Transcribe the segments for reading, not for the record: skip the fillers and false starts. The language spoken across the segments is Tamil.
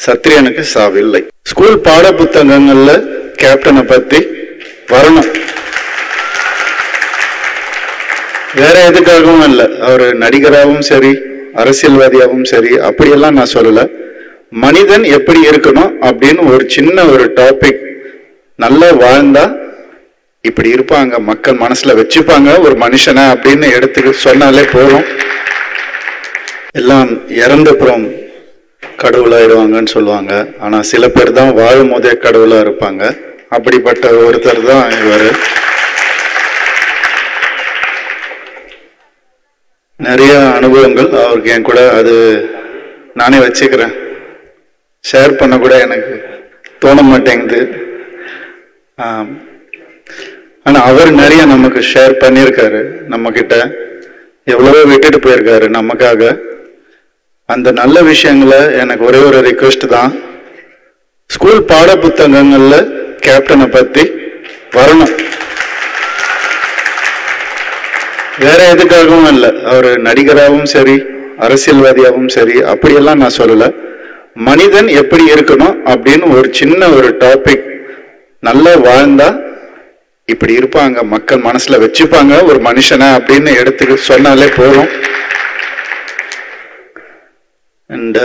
சத்திரியனுக்கு சாவில்லை. ஸ்கூல் பாட புத்தகங்கள்ல கேப்டனை பத்தி வரணும். வேற எதுக்காகவும் இல்லை. அவர் நடிகராகவும் சரி, அரசியல்வாதியாகவும் சரி, அப்படியெல்லாம் நான் சொல்லல. மனிதன் எப்படி இருக்கணும் அப்படின்னு ஒரு சின்ன ஒரு டாபிக் நல்லா வாழ்ந்தா இப்படி இருப்பாங்க, மக்கள் மனசுல வச்சுப்பாங்க ஒரு மனுஷனை அப்படின்னு எடுத்து சொன்னாலே போதும். எல்லாம் இறந்தப்புறம் கடவுளாயிடுவாங்கன்னு சொல்லுவாங்க. ஆனா சில பேர் தான் வாழும் போதே கடவுளா இருப்பாங்க. அப்படிப்பட்ட ஒருத்தர் தான் இவர். நிறைய அனுபவங்கள் அவருக்கு என் கூட, அது நானே வச்சுக்கிறேன். ஷேர் பண்ண கூட எனக்கு தோண மாட்டேங்குது. ஆனா அவர் நிறைய நமக்கு ஷேர் பண்ணியிருக்காரு. நம்ம கிட்ட எவ்வளவோ விட்டுட்டு போயிருக்காரு நமக்காக. அந்த நல்ல விஷயங்களை எனக்கு ஒரே ஒரு ரிக்வெஸ்ட் தான், ஸ்கூல் பாட புத்தகங்கள்ல கேப்டனை பத்தி வரணும். வேற எதுக்காகவும் இல்லை. அவர் நடிகராகவும் சரி, அரசியல்வாதியாகவும் சரி, அப்படியெல்லாம் நான் சொல்லல. மனிதன் எப்படி இருக்கணும் அப்படின்னு ஒரு சின்ன ஒரு டாபிக் நல்லா வாழ்ந்தா இப்படி இருப்பாங்க, மக்கள் மனசுல வச்சுப்பாங்க ஒரு மனுஷனை அப்படின்னு எடுத்து சொன்னாலே போதும். அண்ட்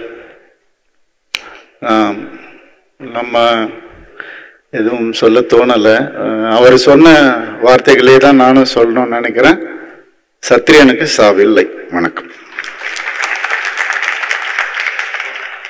நம்ம எதுவும் சொல்ல தோணலை. அவர் சொன்ன வார்த்தைகளே தான் நானும் சொல்லணும்னு நினைக்கிறேன். சத்திரியனுக்கு சாவில்லை. வணக்கம்.